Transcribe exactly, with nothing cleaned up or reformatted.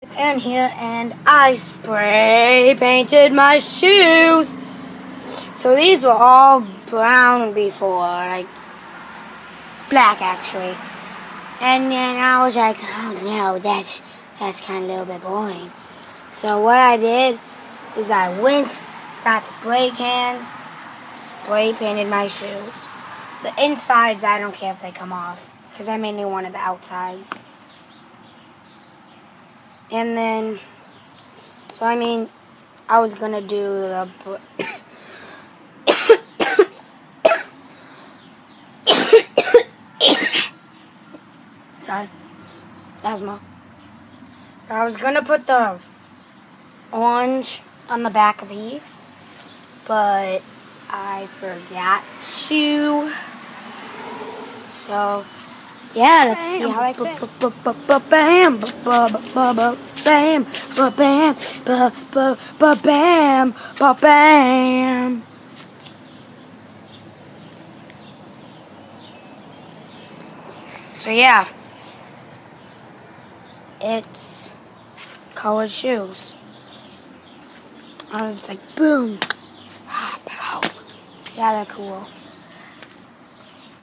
It's Aaron here, and I spray painted my shoes. So these were all brown before, like black actually. And then I was like, oh no, that's that's kind of a little bit boring. So what I did is I went, got spray cans, spray painted my shoes. The insides, I don't care if they come off, because I mainly wanted the outsides. And then, so I mean, I was gonna do the sorry, asthma. I was gonna put the orange on the back of these, but I forgot to. So yeah, let's see how I fit. Bam, bam, bam, bam, bam, bam. So yeah, it's colored shoes. I was like, boom, yeah, they're cool.